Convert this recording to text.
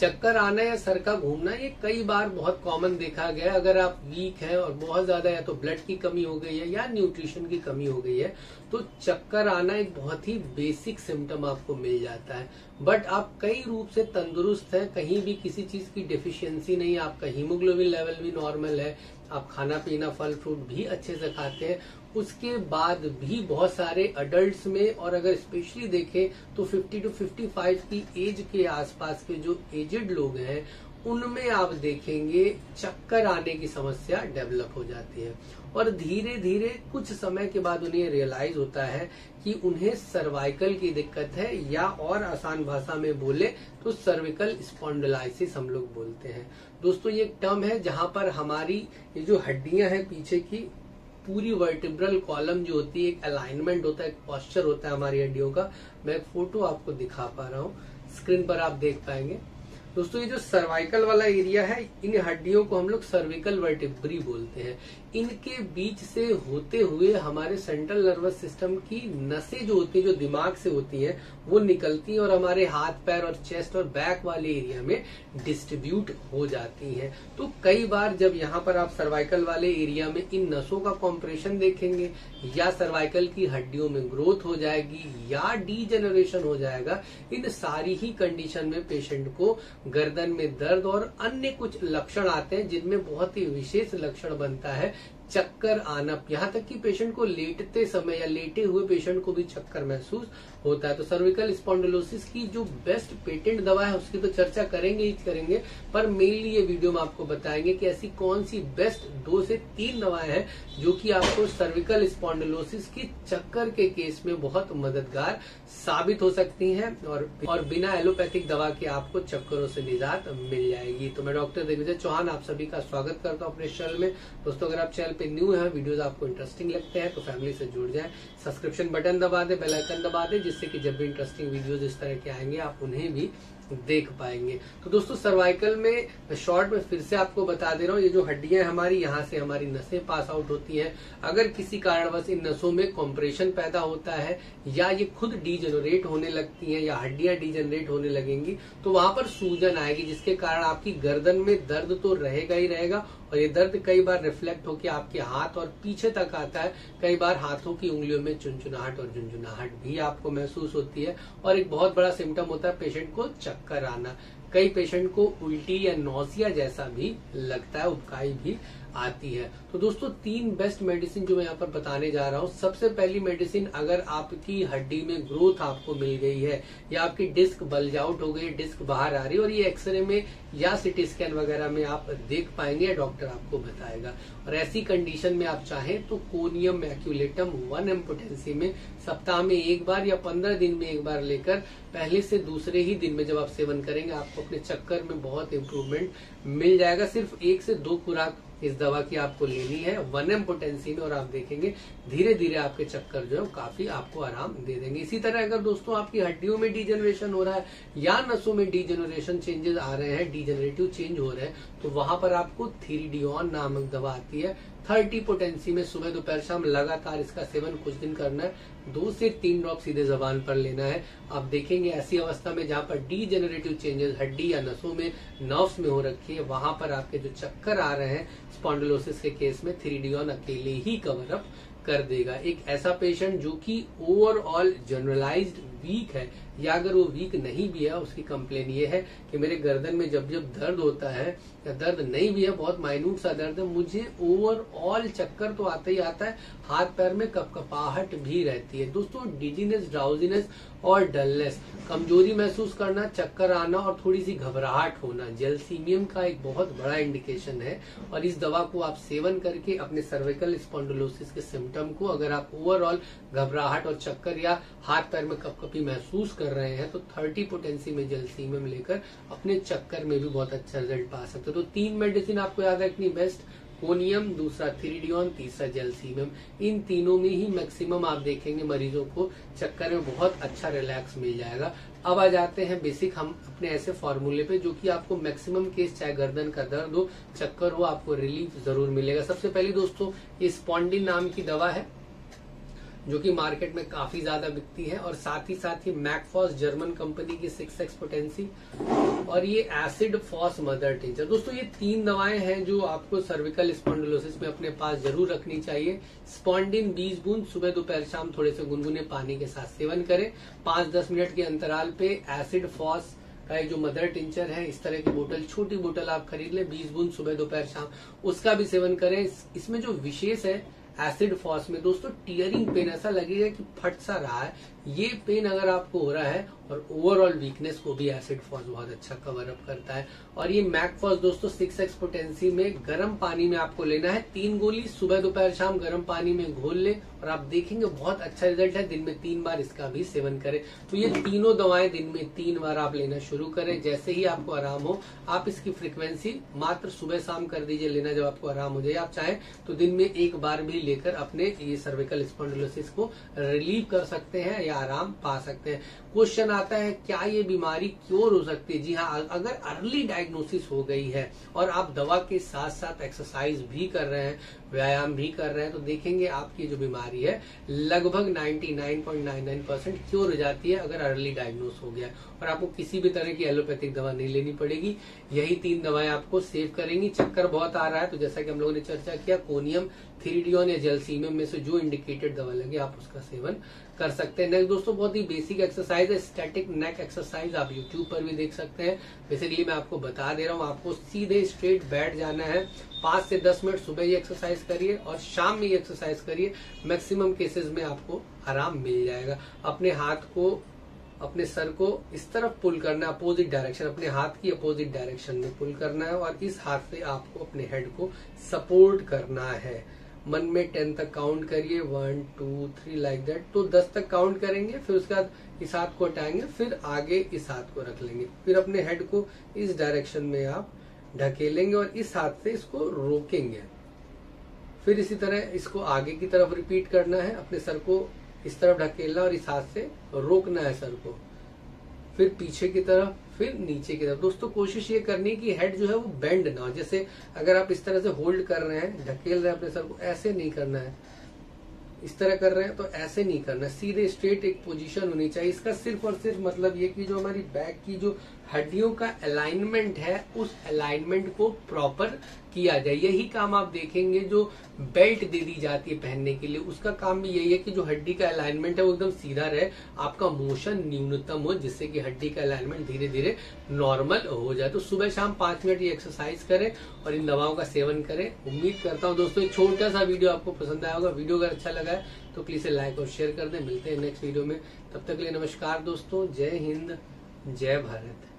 चक्कर आना या सर का घूमना ये कई बार बहुत कॉमन देखा गया है। अगर आप वीक हैं और बहुत ज्यादा या तो ब्लड की कमी हो गई है या न्यूट्रिशन की कमी हो गई है तो चक्कर आना एक बहुत ही बेसिक सिम्टम आपको मिल जाता है। बट आप कई रूप से तंदुरुस्त हैं, कहीं भी किसी चीज की डेफिशिएंसी नहीं, आपका हीमोग्लोबिन लेवल भी नॉर्मल है, आप खाना पीना फल फ्रूट भी अच्छे से खाते हैं, उसके बाद भी बहुत सारे अडल्ट्स में और अगर स्पेशली देखें तो 50 to 55 की एज के आसपास के जो एजेड लोग हैं उनमें आप देखेंगे चक्कर आने की समस्या डेवलप हो जाती है और धीरे धीरे कुछ समय के बाद उन्हें रियलाइज होता है कि उन्हें सर्वाइकल की दिक्कत है या और आसान भाषा में बोले तो सर्विकल स्पॉन्डिलाइसिस हम लोग बोलते हैं। दोस्तों ये एक टर्म है जहां पर हमारी ये जो हड्डियां हैं पीछे की पूरी वर्टिब्रल कॉलम जो होती है, एक अलाइनमेंट होता है, एक पोस्चर होता है हमारी हड्डियों का। मैं एक फोटो आपको दिखा पा रहा हूँ, स्क्रीन पर आप देख पाएंगे। दोस्तों ये जो सर्वाइकल वाला एरिया है इन हड्डियों को हम लोग सर्विकल वर्टिब्री बोलते हैं। इनके बीच से होते हुए हमारे सेंट्रल नर्वस सिस्टम की नसें जो होती है, जो दिमाग से होती हैं, वो निकलती हैं और हमारे हाथ पैर और चेस्ट और बैक वाले एरिया में डिस्ट्रीब्यूट हो जाती हैं। तो कई बार जब यहाँ पर आप सर्वाइकल वाले एरिया में इन नसों का कॉम्प्रेशन देखेंगे या सर्वाइकल की हड्डियों में ग्रोथ हो जाएगी या डीजेनरेशन हो जाएगा, इन सारी ही कंडीशन में पेशेंट को गर्दन में दर्द और अन्य कुछ लक्षण आते हैं जिनमें बहुत ही विशेष लक्षण बनता है चक्कर आना। यहाँ तक कि पेशेंट को लेटते समय या लेटे हुए पेशेंट को भी चक्कर महसूस होता है। तो सर्विकल स्पॉन्डिलोसिस की जो बेस्ट पेटेंट दवा है उसकी तो चर्चा करेंगे ही करेंगे, पर मेनली ये वीडियो में आपको बताएंगे कि ऐसी कौन सी बेस्ट 2 से 3 दवाएं हैं जो कि आपको सर्विकल स्पॉन्डिलोसिस की चक्कर के केस में बहुत मददगार साबित हो सकती हैं और बिना एलोपैथिक दवा के आपको चक्करों से निजात मिल जाएगी। तो मैं डॉक्टर दिग्विजय चौहान आप सभी का स्वागत करता हूँ अपने चैनल में। दोस्तों अगर आप चैनल पे न्यू है, वीडियोस आपको इंटरेस्टिंग लगते हैं तो फैमिली से जुड़ जाएं, सब्सक्रिप्शन बटन दबा दे, बेल आइकन दबा दे, जिससे कि जब भी इंटरेस्टिंग वीडियोस इस तरह के आएंगे आप उन्हें भी देख पाएंगे। तो दोस्तों सर्वाइकल में शॉर्ट में फिर से आपको बता दे रहा हूँ, ये जो हड्डियां हमारी, यहाँ से हमारी नसें पास आउट होती हैं। अगर किसी कारणवश इन नसों में कॉम्प्रेशन पैदा होता है या ये खुद डीजेनरेट होने लगती हैं या हड्डियां डीजेनरेट होने लगेंगी तो वहां पर सूजन आएगी, जिसके कारण आपकी गर्दन में दर्द तो रहेगा ही रहेगा और ये दर्द कई बार रिफ्लेक्ट होकर आपके हाथ और पीछे तक आता है। कई बार हाथों की उंगलियों में चुनचुनाहट और झुंझुनाहट भी आपको महसूस होती है और एक बहुत बड़ा सिम्टम होता है पेशेंट को चक्कर आना। कई पेशेंट को उल्टी या नौसिया जैसा भी लगता है, उबकाई भी आती है। तो दोस्तों 3 बेस्ट मेडिसिन जो मैं यहाँ पर बताने जा रहा हूँ। सबसे पहली मेडिसिन, अगर आपकी हड्डी में ग्रोथ आपको मिल गई है या आपकी डिस्क बल्ज आउट हो गई, डिस्क बाहर आ रही है और ये एक्सरे में या सिटी स्कैन वगैरह में आप देख पाएंगे या डॉक्टर आपको बताएगा, और ऐसी कंडीशन में आप चाहें तो कोनियम मैक्यूलेटम 1 पोटेंसी में सप्ताह में 1 बार या 15 दिन में 1 बार लेकर पहले से दूसरे ही दिन में जब आप सेवन करेंगे आपको अपने चक्कर में बहुत इम्प्रूवमेंट मिल जाएगा। सिर्फ 1 से 2 खुराक इस दवा की आपको लेनी है 1 पोटेंसी में और आप देखेंगे धीरे धीरे आपके चक्कर जो है काफी आपको आराम दे देंगे। इसी तरह अगर दोस्तों आपकी हड्डियों में डीजेनरेशन हो रहा है या नसों में डीजेनरेशन चेंजेस आ रहे हैं, डीजेनरेटिव चेंज हो रहे हैं, तो वहां पर आपको थिरिडियोन नामक दवा आती है 30 पोटेंसी में। सुबह दोपहर शाम लगातार इसका सेवन कुछ दिन करना है, 2 से 3 ड्रॉप सीधे जबान पर लेना है। आप देखेंगे ऐसी अवस्था में जहां पर डीजेनरेटिव चेंजेस हड्डी या नसों में, नर्व्स में हो रखी है, वहां पर आपके जो चक्कर आ रहे हैं स्पॉन्डिलोसिस के केस में थिरिडियोन अकेले ही कवर अप कर देगा। एक ऐसा पेशेंट जो कि ओवरऑल जनरलाइज्ड वीक है या अगर वो वीक नहीं भी है, उसकी कंप्लेन ये है कि मेरे गर्दन में जब जब दर्द होता है या दर्द नहीं भी है, बहुत माइन्यूट सा दर्द है, मुझे ओवरऑल चक्कर तो आता ही आता है, हाथ पैर में कपकपाहट भी रहती है। दोस्तों डिजीनेस, ड्राउजीनेस और डलनेस, कमजोरी महसूस करना, चक्कर आना और थोड़ी सी घबराहट होना जैल्सीमियम का एक बहुत बड़ा इंडिकेशन है और इस दवा को आप सेवन करके अपने सर्विकल स्पॉन्डिलोसिस के सिम्टम को, अगर आप ओवरऑल घबराहट और चक्कर या हाथ पैर में कपकपी महसूस कर रहे हैं तो 30 पोटेंसी में जैल्सीमियम लेकर अपने चक्कर में भी बहुत अच्छा रिजल्ट पा सकते हो। तो 3 मेडिसिन आपको याद रखनी बेस्ट, कोनियम, दूसरा थिरिडियोन, तीसरा जैल्सीमियम। इन तीनों में ही मैक्सिमम आप देखेंगे मरीजों को चक्कर में बहुत अच्छा रिलैक्स मिल जाएगा। अब आ जाते हैं बेसिक हम अपने ऐसे फॉर्मूले पे जो कि आपको मैक्सिमम केस, चाहे गर्दन का दर्द हो, चक्कर हो, आपको रिलीफ जरूर मिलेगा। सबसे पहले दोस्तों ये स्पॉन्डिन नाम की दवा है। जो कि मार्केट में काफी ज्यादा बिकती है, और साथ ही मैकफॉस जर्मन कंपनी की 6x पोटेंसी, और ये एसिड फॉस मदर टिंचर। दोस्तों ये 3 दवाएं हैं जो आपको सर्विकल स्पॉन्डिलोसिस में अपने पास जरूर रखनी चाहिए। स्पॉन्डिन 20 बूंद सुबह दोपहर शाम थोड़े से गुनगुने पानी के साथ सेवन करें 5-10 मिनट के अंतराल पे। एसिड फॉस का जो मदर टिंचर है, इस तरह की बोतल, छोटी बोतल आप खरीद ले, 20 बूंद सुबह दोपहर शाम, उसका भी सेवन करें। इसमें जो विशेष है एसिड फॉस में दोस्तों, टियरिंग पेन, ऐसा लगेगा कि फट सा रहा है, ये पेन अगर आपको हो रहा है, और ओवरऑल वीकनेस को भी एसिड फॉस बहुत अच्छा कवर अप करता है। और ये मैकफॉस दोस्तों 6x पोटेंसी में गर्म पानी में आपको लेना है 3 गोली, सुबह दोपहर शाम गर्म पानी में घोल ले, और आप देखेंगे बहुत अच्छा रिजल्ट है। दिन में 3 बार इसका भी सेवन करें। तो ये तीनों दवाएं दिन में 3 बार आप लेना शुरू करें। जैसे ही आपको आराम हो, आप इसकी फ्रीक्वेंसी मात्र सुबह शाम कर दीजिए लेना, जब आपको आराम हो जाए। आप चाहें तो दिन में 1 बार भी लेकर अपने ये सर्विकल स्पॉन्डिलोसिस को रिलीव कर सकते हैं या आराम पा सकते हैं। क्वेश्चन आता है, क्या ये बीमारी क्योर हो सकती है? जी हाँ, अगर अर्ली डायग्नोसिस हो गई है और आप दवा के साथ साथ एक्सरसाइज भी कर रहे हैं, व्यायाम भी कर रहे हैं, तो देखेंगे आपकी जो बीमारी है लगभग 99.99% क्योर हो जाती है अगर अर्ली डायग्नोस हो गया, और आपको किसी भी तरह की एलोपैथिक दवा नहीं लेनी पड़ेगी। यही 3 दवाएं आपको सेव करेंगी। चक्कर बहुत आ रहा है तो जैसा कि हम लोगों ने चर्चा किया, कोनियम, थिरिडियोन या जेलसीमियम में से जो इंडिकेटेड दवा लगे आप उसका सेवन कर सकते हैं। नेक्स्ट दोस्तों बहुत ही बेसिक एक्सरसाइज है, स्टैटिक नेक एक्सरसाइज, आप यूट्यूब पर भी देख सकते हैं। बेसिकली मैं आपको बता दे रहा हूँ, आपको सीधे स्ट्रेट बैठ जाना है, 5 से 10 मिनट सुबह ये एक्सरसाइज करिए और शाम में ये एक्सरसाइज करिए। मैक्सिमम केसेस में आपको आराम मिल जाएगा। अपने हाथ को, अपने सर को इस तरफ पुल करना है, अपोजिट डायरेक्शन, अपने हाथ की अपोजिट डायरेक्शन में पुल करना है, और इस हाथ से आपको अपने हेड को सपोर्ट करना है। मन में 10 तक काउंट करिए, 1 2 3 लाइक दैट। तो 10 तक काउंट करेंगे, फिर उसके बाद इस हाथ को हटाएंगे, फिर आगे इस हाथ को रख लेंगे, फिर अपने हेड को इस डायरेक्शन में आप ढकेलेंगे और इस हाथ से इसको रोकेंगे। फिर इसी तरह इसको आगे की तरफ रिपीट करना है, अपने सर को इस तरफ ढकेलना और इस हाथ से रोकना है सर को, फिर पीछे की तरफ, फिर नीचे की तरफ। दोस्तों कोशिश ये करनी कि हेड जो है वो बेंड ना हो। जैसे अगर आप इस तरह से होल्ड कर रहे हैं, ढकेल रहे हैं अपने सर को, ऐसे नहीं करना है, इस तरह कर रहे हैं तो ऐसे नहीं करना, सीधे स्ट्रेट एक पोजीशन होनी चाहिए। इसका सिर्फ और सिर्फ मतलब ये कि जो हमारी बैक की जो हड्डियों का अलाइनमेंट है, उस अलाइनमेंट को प्रॉपर किया जाए। यही काम आप देखेंगे जो बेल्ट दे दी जाती है पहनने के लिए, उसका काम भी यही है कि जो हड्डी का अलाइनमेंट है वो एकदम सीधा रहे, आपका मोशन न्यूनतम हो, जिससे कि हड्डी का अलाइनमेंट धीरे धीरे नॉर्मल हो जाए। तो सुबह शाम 5 मिनट ये एक्सरसाइज करें और इन दवाओं का सेवन करें। उम्मीद करता हूँ दोस्तों एक छोटा सा वीडियो आपको पसंद आया होगा। वीडियो अगर अच्छा लगा है तो प्लीज लाइक और शेयर कर दें। मिलते हैं नेक्स्ट वीडियो में, तब तक के लिए नमस्कार दोस्तों, जय हिंद, जय भारत।